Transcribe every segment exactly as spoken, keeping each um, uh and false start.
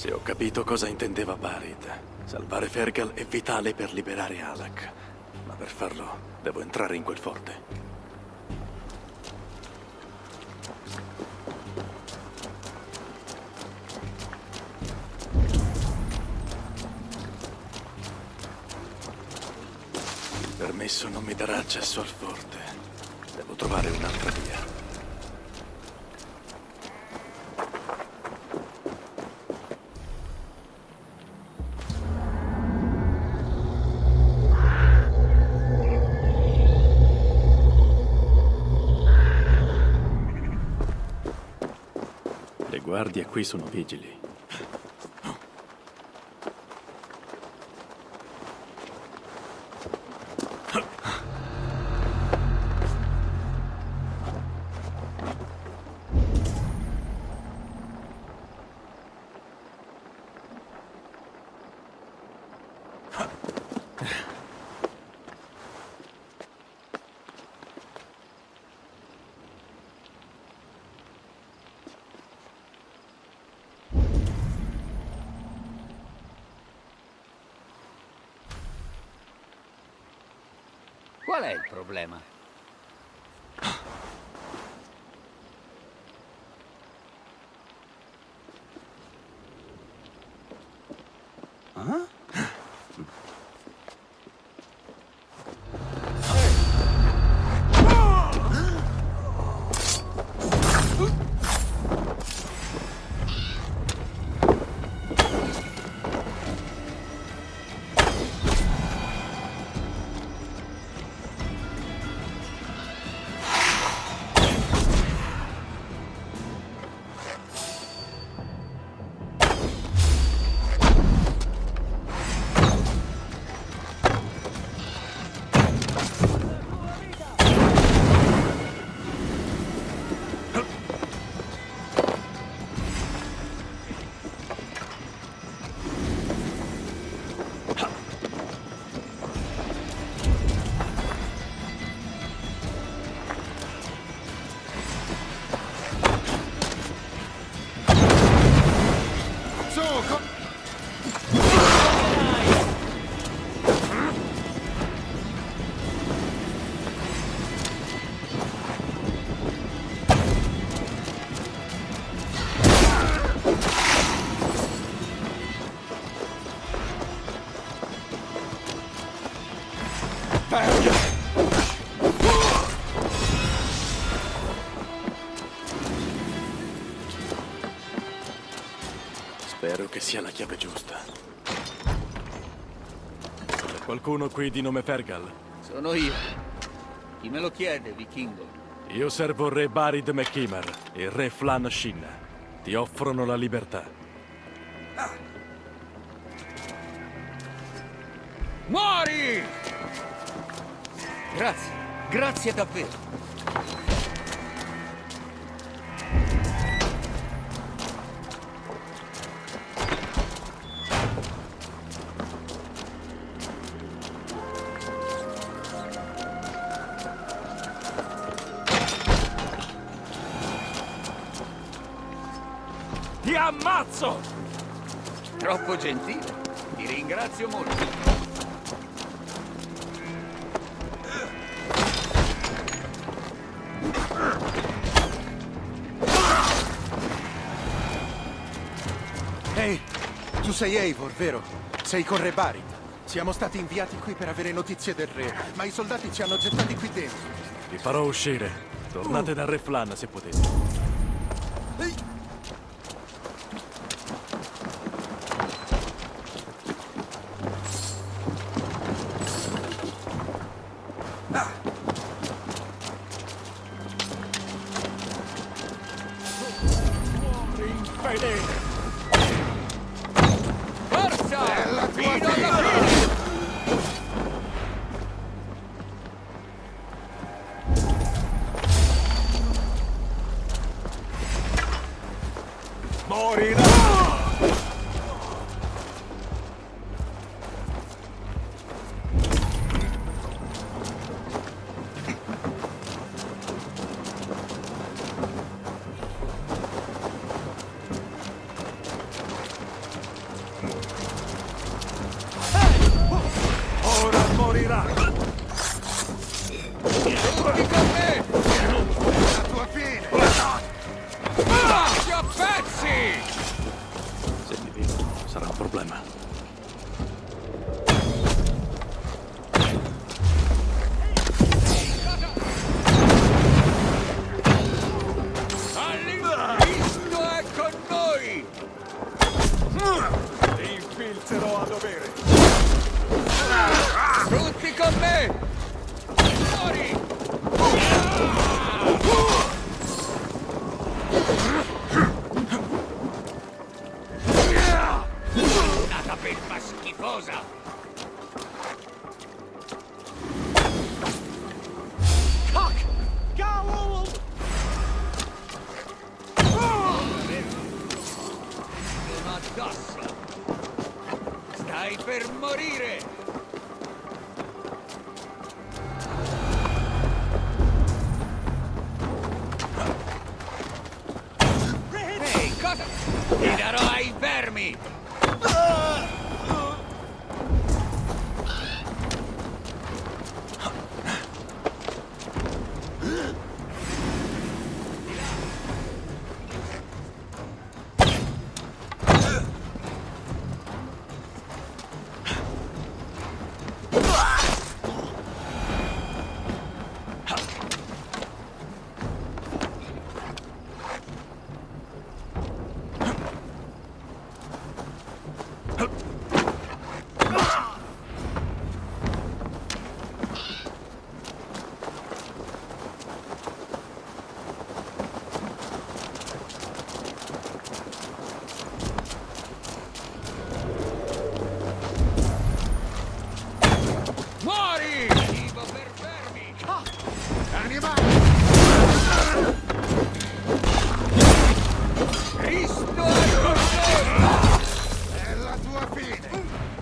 Se ho capito cosa intendeva Barid, salvare Fergal è vitale per liberare Alak. Ma per farlo, devo entrare in quel forte. Il permesso non mi darà accesso al forte. Devo trovare un'altra via. Le guardie qui sono vigili. Qual è il problema? Ah? Spero che sia la chiave giusta. C'è qualcuno qui di nome Fergal? Sono io. Chi me lo chiede, vichingo? Io servo il re Barid Mekkimar e il re Flann Shin. Ti offrono la libertà. Muori! Grazie, grazie davvero. Ti ammazzo! Troppo gentile. Ti ringrazio molto. Ehi, tu sei Eivor, vero? Sei con Re Barid. Siamo stati inviati qui per avere notizie del re, ma i soldati ci hanno gettati qui dentro. Vi farò uscire. Tornate dal re Flann se potete. Forza! Fino alla fine! Morirà! problema. All'infinito è con noi! Ti infilzerò a dovere. Tutti con me! Fuori! Nata belva schifosa! Addosso! Stai per morire! Ehi, cosa? Ti darò ai vermi! Muori! Cibo per vermi! Animali! Cristo è con noi! È la tua fine!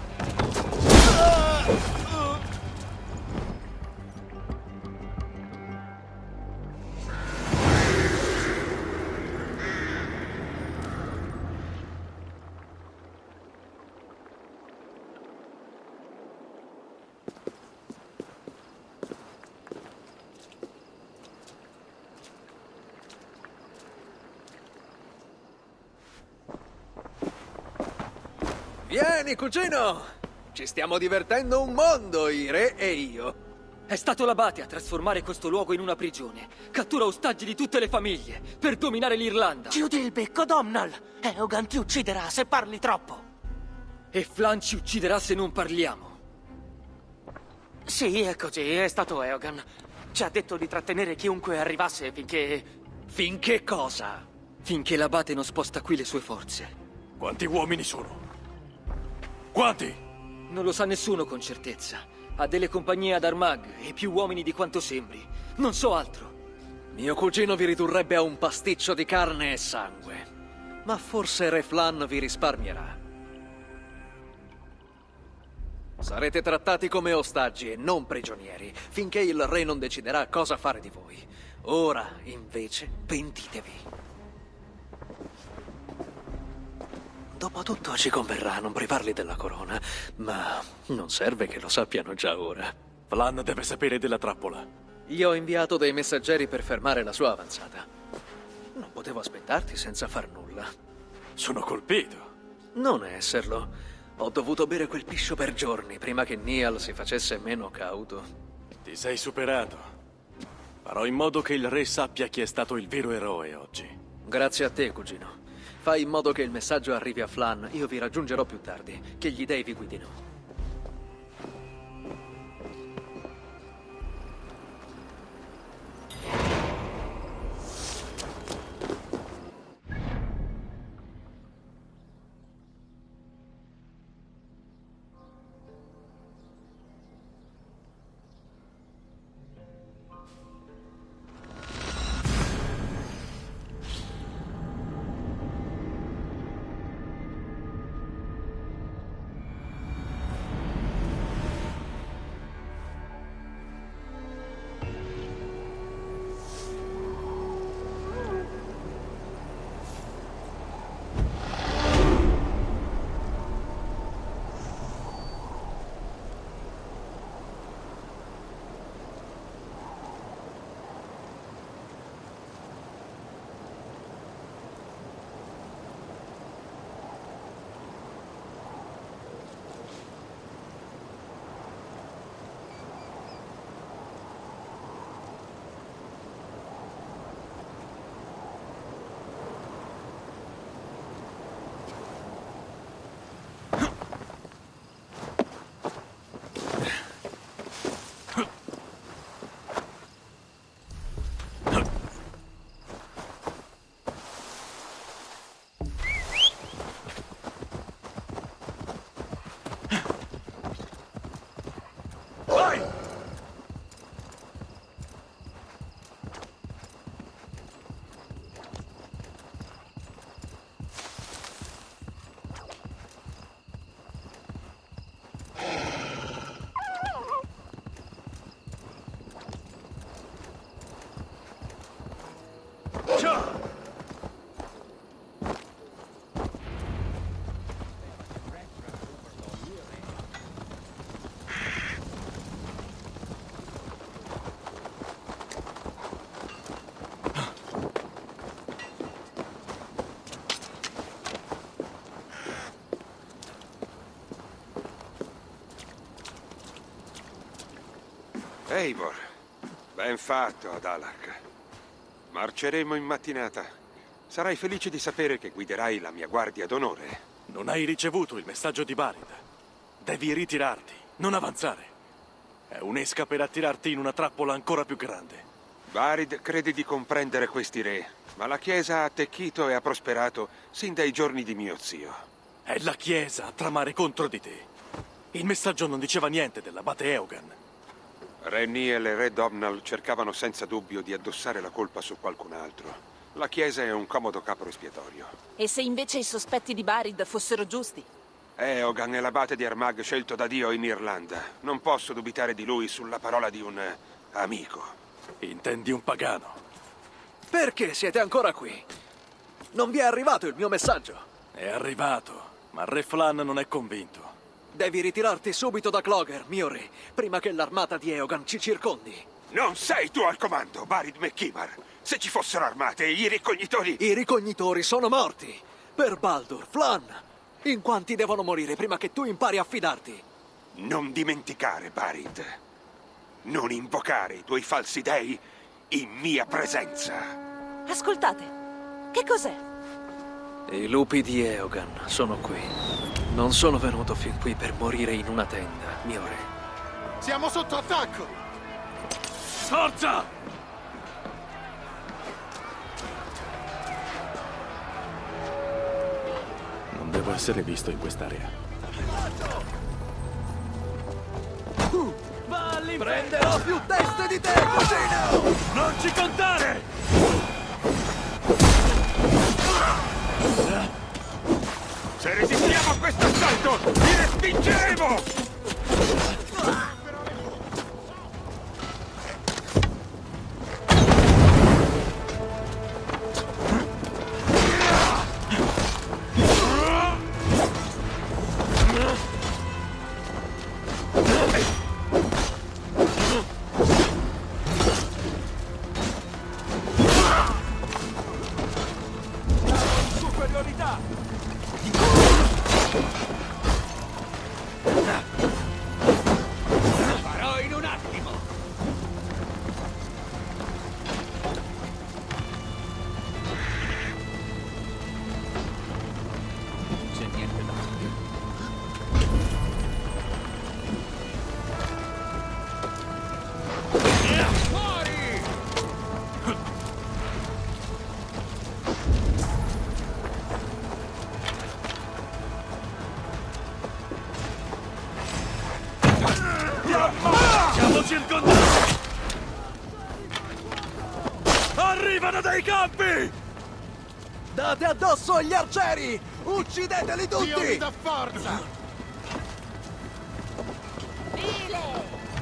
Vieni, cugino! Ci stiamo divertendo un mondo, i re e io. È stato l'abate a trasformare questo luogo in una prigione. Cattura ostaggi di tutte le famiglie per dominare l'Irlanda. Chiudi il becco, Domnall! Eogan ti ucciderà se parli troppo. E Flan ci ucciderà se non parliamo. Sì, è così, è stato Eogan. Ci ha detto di trattenere chiunque arrivasse finché... Finché cosa? Finché l'abate non sposta qui le sue forze. Quanti uomini sono? Quanti? Non lo sa nessuno con certezza. Ha delle compagnie ad Armagh e più uomini di quanto sembri. Non so altro. Mio cugino vi ridurrebbe a un pasticcio di carne e sangue. Ma forse Re Flan vi risparmierà. Sarete trattati come ostaggi e non prigionieri, finché il re non deciderà cosa fare di voi. Ora, invece, pentitevi. Dopotutto ci converrà non privarli della corona, ma non serve che lo sappiano già ora. Flan deve sapere della trappola. Gli ho inviato dei messaggeri per fermare la sua avanzata. Non potevo aspettarti senza far nulla. Sono colpito. Non esserlo. Ho dovuto bere quel piscio per giorni prima che Niall si facesse meno cauto. Ti sei superato. Farò in modo che il re sappia chi è stato il vero eroe oggi. Grazie a te, cugino. Fai in modo che il messaggio arrivi a Flan. Io vi raggiungerò più tardi. Che gli dei vi guidino. Eivor, ben fatto ad Alak. Marceremo in mattinata. Sarai felice di sapere che guiderai la mia guardia d'onore. Non hai ricevuto il messaggio di Barid. Devi ritirarti, non avanzare. È un'esca per attirarti in una trappola ancora più grande. Barid crede di comprendere questi re, ma la Chiesa ha attecchito e ha prosperato sin dai giorni di mio zio. È la Chiesa a tramare contro di te. Il messaggio non diceva niente dell'abate Eogan. Re Niel e Re Domnall cercavano senza dubbio di addossare la colpa su qualcun altro. La Chiesa è un comodo capro espiatorio. E se invece i sospetti di Barid fossero giusti? Eogan è l'abate di Armagh scelto da Dio in Irlanda. Non posso dubitare di lui sulla parola di un amico. Intendi un pagano? Perché siete ancora qui? Non vi è arrivato il mio messaggio? È arrivato, ma Re Flan non è convinto. Devi ritirarti subito da Clogher, mio re, prima che l'armata di Eogan ci circondi. Non sei tu al comando, Barid McKimar. Se ci fossero armate, i ricognitori... I ricognitori sono morti. Per Baldur, Flan. In quanti devono morire prima che tu impari a fidarti? Non dimenticare, Barid. Non invocare i tuoi falsi dei in mia presenza. Ascoltate, che cos'è? I lupi di Eogan sono qui. Non sono venuto fin qui per morire in una tenda, mio re. Siamo sotto attacco! Forza! Non devo essere visto in quest'area. Prenderò più teste di te, cugino! Non ci contare! Se resistiamo a questo assalto, li respingeremo! Farò in un attimo! Non c'è niente da fare. Fuori! Siamo circondati! Arrivano dai campi! Date addosso agli arcieri! Uccideteli tutti! Dio mi dà forza! File!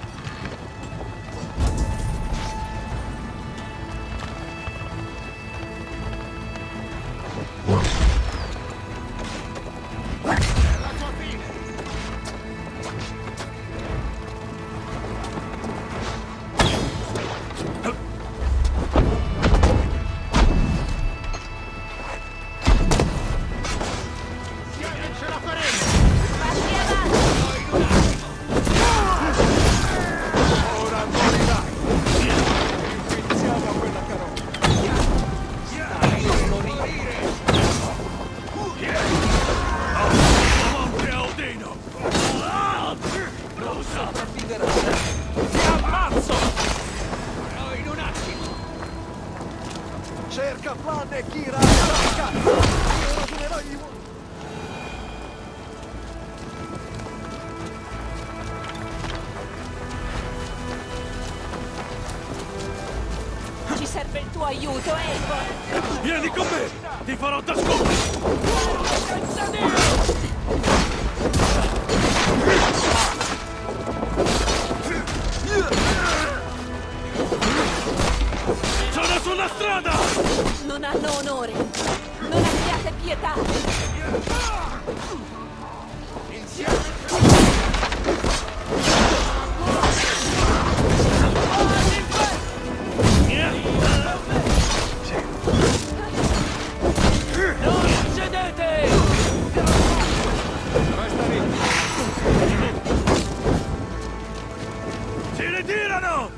Cerca Flan e Kira attacca! Io ragionerò gli uomini! Ci serve il tuo aiuto, Eivor! Vieni con me! Ti farò da scudo! Sono sulla strada! Non hanno onore! Non abbiate pietà! Non cedete! Si ritirano!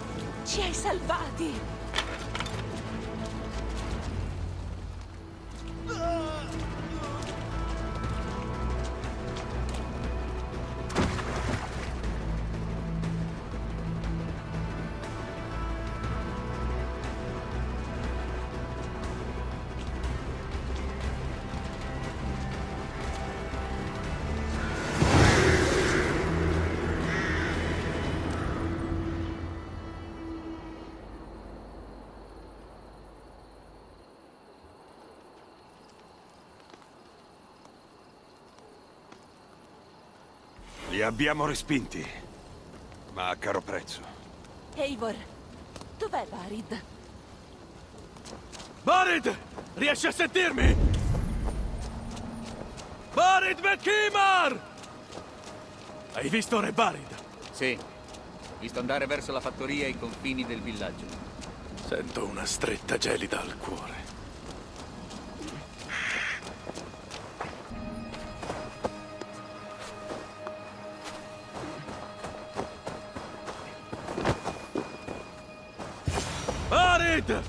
Li abbiamo respinti, ma a caro prezzo. Eivor, dov'è Barid? Barid! Riesci a sentirmi? Barid Vekimar! Hai visto Re Barid? Sì. Visto andare verso la fattoria ai confini del villaggio. Sento una stretta gelida al cuore. Barid!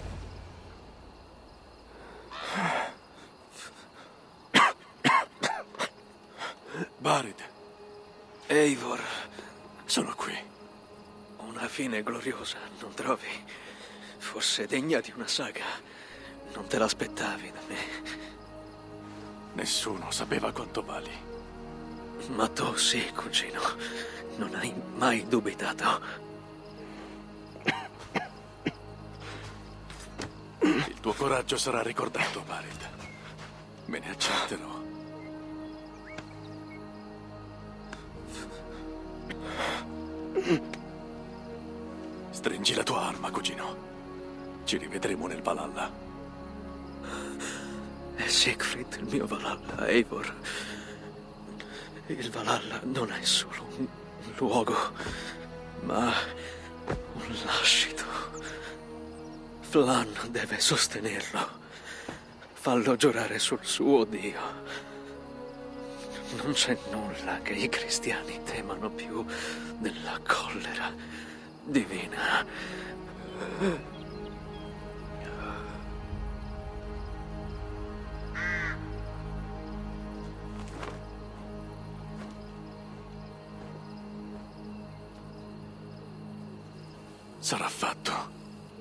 Barid. Eivor, Sono qui. una fine gloriosa, non trovi? Fosse degna di una saga. Non te l'aspettavi da me. Nessuno sapeva quanto vali. Ma tu sì, cugino. Non hai mai dubitato. Il tuo coraggio sarà ricordato, Barid. Me ne accerterò. Stringi la tua arma, cugino. Ci rivedremo nel Valhalla. È Siegfried il mio Valhalla, Eivor. Il Valhalla non è solo un luogo, ma un lascito. Flann deve sostenerlo. Fallo giurare sul suo Dio. Non c'è nulla che i cristiani temano più della collera divina. Sarà fatto.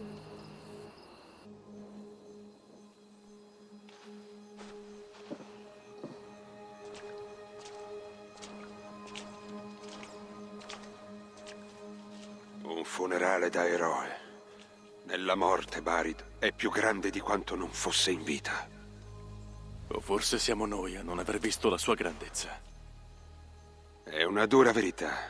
Un funerale da eroe. Nella morte, Barid è più grande di quanto non fosse in vita. O forse siamo noi a non aver visto la sua grandezza. È una dura verità.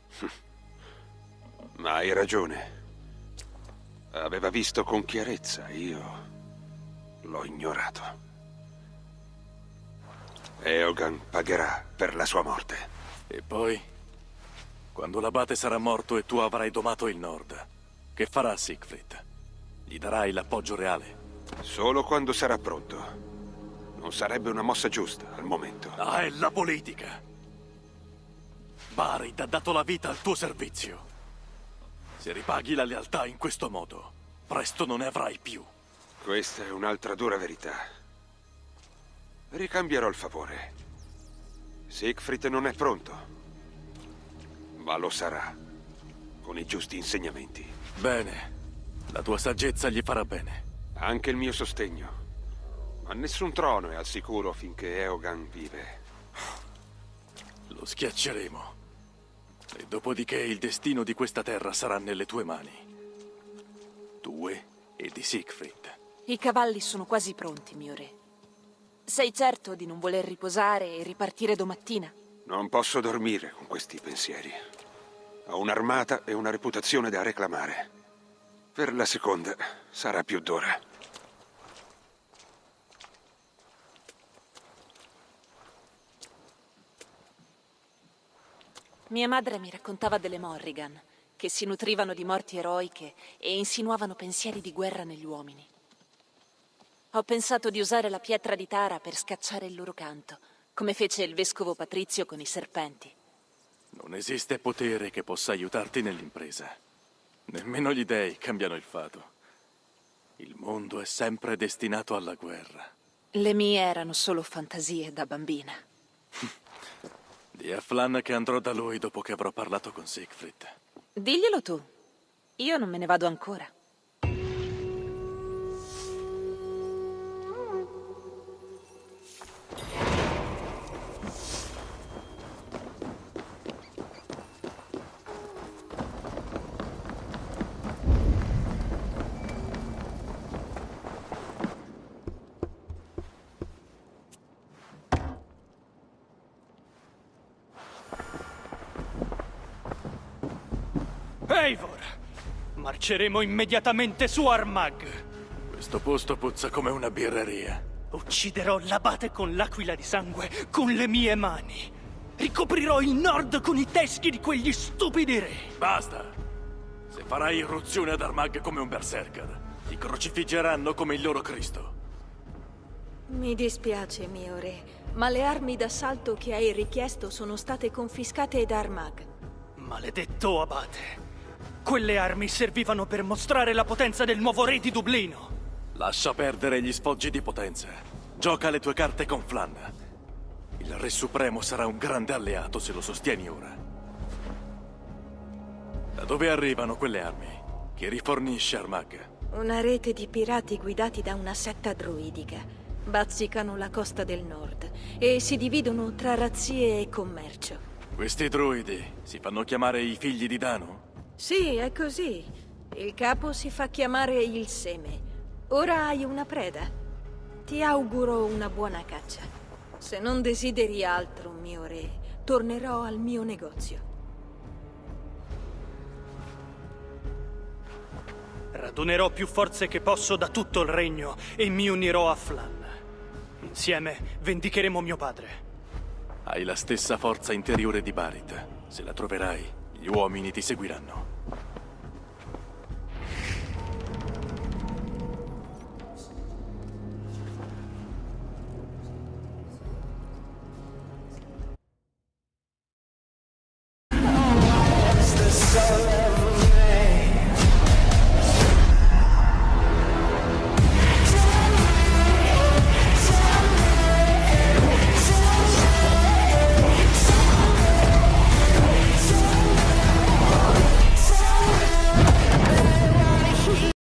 Ma hai ragione. Aveva visto con chiarezza, io l'ho ignorato. Eogan pagherà per la sua morte. E poi, quando l'abate sarà morto e tu avrai domato il nord, che farà Siegfried? Gli darai l'appoggio reale? Solo quando sarà pronto. Non sarebbe una mossa giusta al momento. Ah, è la politica! Barid ha dato la vita al tuo servizio. Se ripaghi la lealtà in questo modo, presto non ne avrai più. Questa è un'altra dura verità. Ricambierò il favore. Siegfried non è pronto, ma lo sarà, con i giusti insegnamenti. Bene, la tua saggezza gli farà bene. Anche il mio sostegno. Ma nessun trono è al sicuro finché Eogan vive. Lo schiacceremo. E dopodiché il destino di questa terra sarà nelle tue mani. Tue e di Siegfried. I cavalli sono quasi pronti, mio re. Sei certo di non voler riposare e ripartire domattina? Non posso dormire con questi pensieri. Ho un'armata e una reputazione da reclamare. Per la seconda sarà più d'ora. Mia madre mi raccontava delle Morrigan, che si nutrivano di morti eroiche e insinuavano pensieri di guerra negli uomini. Ho pensato di usare la pietra di Tara per scacciare il loro canto, come fece il vescovo Patrizio con i serpenti. Non esiste potere che possa aiutarti nell'impresa. Nemmeno gli dei cambiano il fato. Il mondo è sempre destinato alla guerra. Le mie erano solo fantasie da bambina. Di a Flann che andrò da lui dopo che avrò parlato con Siegfried. Diglielo tu. Io non me ne vado ancora. Eivor! Marceremo immediatamente su Armagh! Questo posto puzza come una birreria. Ucciderò l'abate con l'aquila di sangue con le mie mani. Ricoprirò il nord con i teschi di quegli stupidi re. Basta! Se farai irruzione ad Armagh come un berserker, ti crocifiggeranno come il loro Cristo. Mi dispiace, mio re, ma le armi d'assalto che hai richiesto sono state confiscate da Armagh. Maledetto abate. Quelle armi servivano per mostrare la potenza del nuovo re di Dublino. Lascia perdere gli sfoggi di potenza. Gioca le tue carte con Flann. Il Re Supremo sarà un grande alleato se lo sostieni ora. Da dove arrivano quelle armi? Chi rifornisce Armagh? Una rete di pirati guidati da una setta druidica. Bazzicano la costa del nord e si dividono tra razzie e commercio. Questi druidi si fanno chiamare i figli di Dano? Sì, è così. Il capo si fa chiamare il Seme. Ora hai una preda. Ti auguro una buona caccia. Se non desideri altro, mio re, tornerò al mio negozio. Radunerò più forze che posso da tutto il regno e mi unirò a Flann. Insieme vendicheremo mio padre. Hai la stessa forza interiore di Barith. Se la troverai, gli uomini ti seguiranno.